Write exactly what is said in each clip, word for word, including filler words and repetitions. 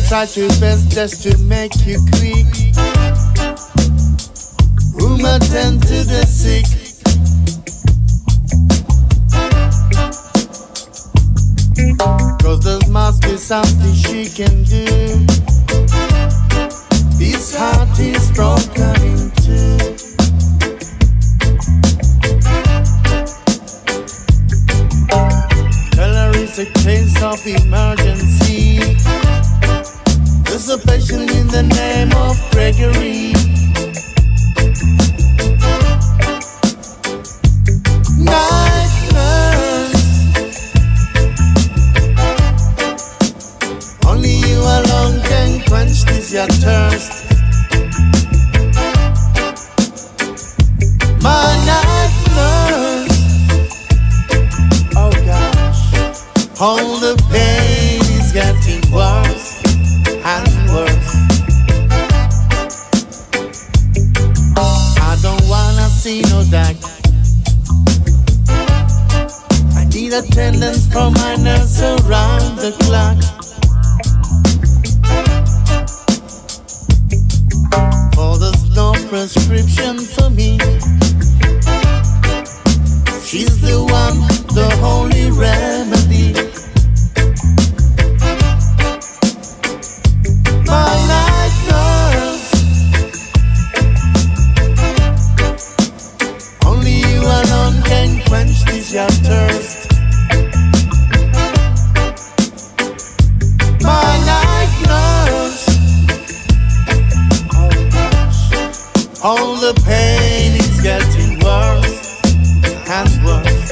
tried your best just to make you quick. Room attend to the sick. Cause there must be something she can do. This heart is broken in two. Tell her it's a case of emergency. There's a patient in the name of Gregory. Night nurse, only you alone can quench this your thirst. My night nurse, oh gosh, all the pain is getting worse and worse. I don't wanna see no dark. I need attendance from my nurse around the clock. For there's no prescription for me. She's the one, the only remedy. My night nurse, only you alone can quench this your thirst. My night nurse, oh gosh, all the pain is getting worse and worse.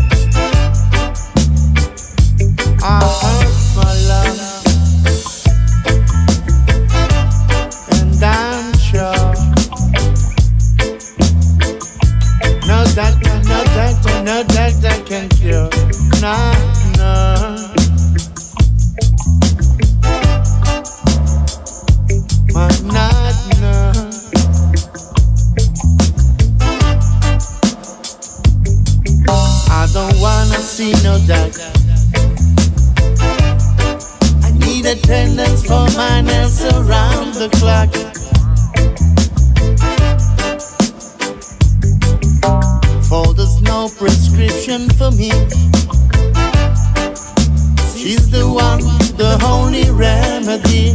I hurt my love, and I'm sure no doctor, no doctor, no doctor can cure. No, no. My night nurse, I don't wanna see no doctor. I need attendance for my nurse around the clock. For there's no prescription for me. She's the one, the only remedy.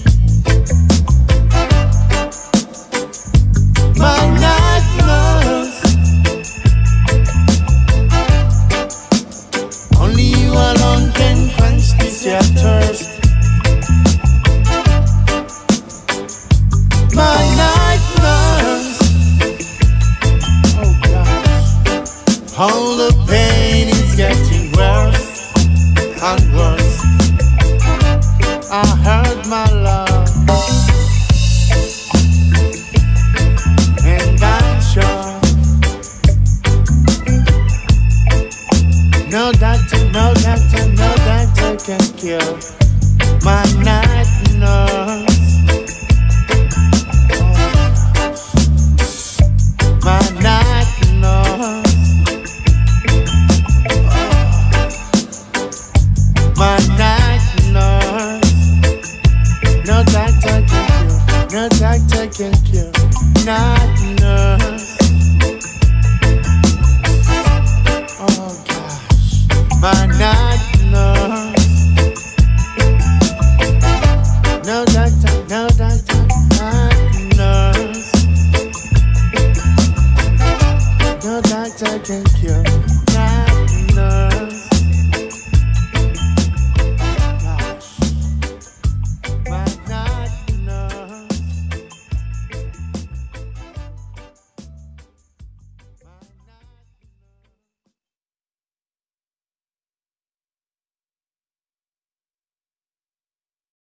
My night nurse, only you alone can quench this your thirst. My night nurse, oh gosh, all the pain is getting worse and worse. I heard my love, and I'm sure no doctor, no doctor, no doctor can cure. My night nurse, oh, my night nurse, oh, my night nurse. No doctor can cure, no doctor can cure. Night nurse, oh gosh, my night nurse. No doctor, no doctor, night nurse. No doctor can cure.